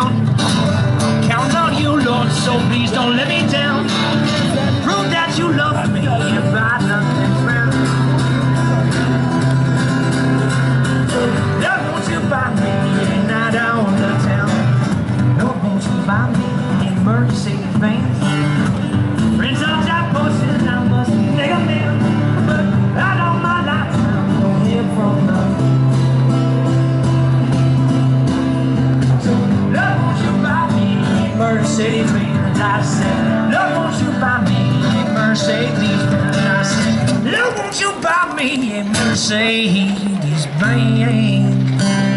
down. Counting on you, Lord, so please don't let me down. Prove that you love me and buy nothing round. Lord, won't you buy me a night out on the town? Lord, won't you buy me a Mercedes Benz? Friends on top horses, I must take a man, but I know my lifetime don't hear from them. So, Lord, won't you buy me a Mercedes Benz? I said, Lord, won't you buy me a Mercedes Benz? I said, Lord, won't you buy me a Mercedes Benz?